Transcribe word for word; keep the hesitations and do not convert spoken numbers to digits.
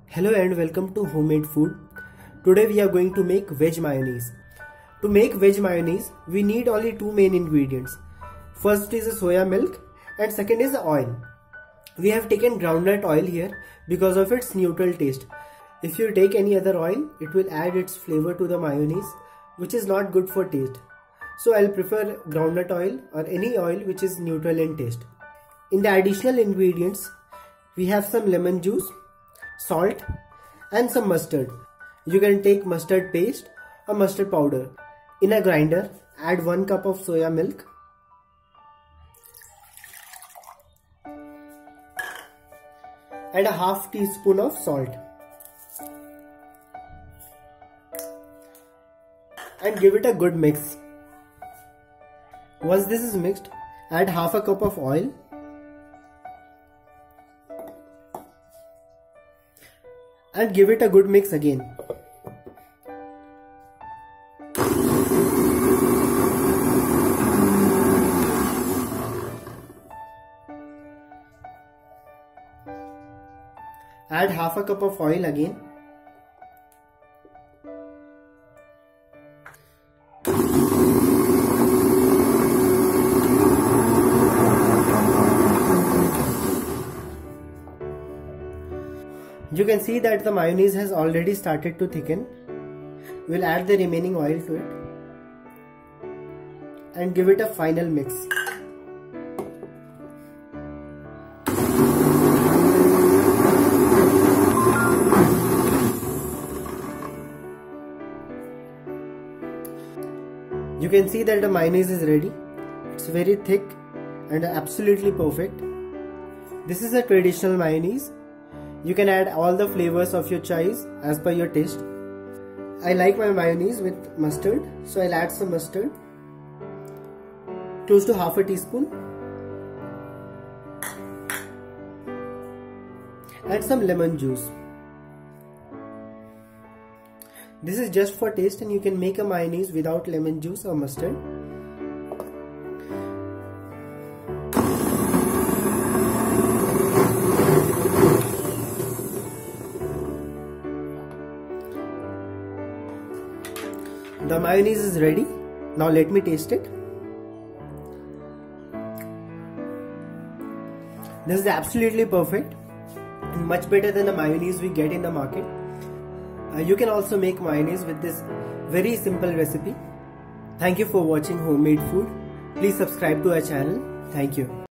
Hello and welcome to Homemade Food. Today we are going to make veg mayonnaise. To make veg mayonnaise, we need only two main ingredients. First is soya milk and second is oil. We have taken groundnut oil here because of its neutral taste. If you take any other oil, it will add its flavor to the mayonnaise, which is not good for taste. So I'll prefer groundnut oil or any oil which is neutral in taste. In the additional ingredients, we have some lemon juice, salt and some mustard. You can take mustard paste or mustard powder. In a grinder, add one cup of soya milk and a half teaspoon of salt and give it a good mix. Once this is mixed, add half a cup of oil and give it a good mix again. Add half a cup of oil again. You can see that the mayonnaise has already started to thicken. We'll add the remaining oil to it and give it a final mix. You can see that the mayonnaise is ready. It's very thick and absolutely perfect. This is a traditional mayonnaise. You can add all the flavors of your choice as per your taste. I like my mayonnaise with mustard, so I'll add some mustard, close to half a teaspoon, and some lemon juice. This is just for taste and you can make a mayonnaise without lemon juice or mustard. The mayonnaise is ready. Now let me taste it. This is absolutely perfect and much better than the mayonnaise we get in the market. Uh, you can also make mayonnaise with this very simple recipe. Thank you for watching Homemade Food. Please subscribe to our channel. Thank you.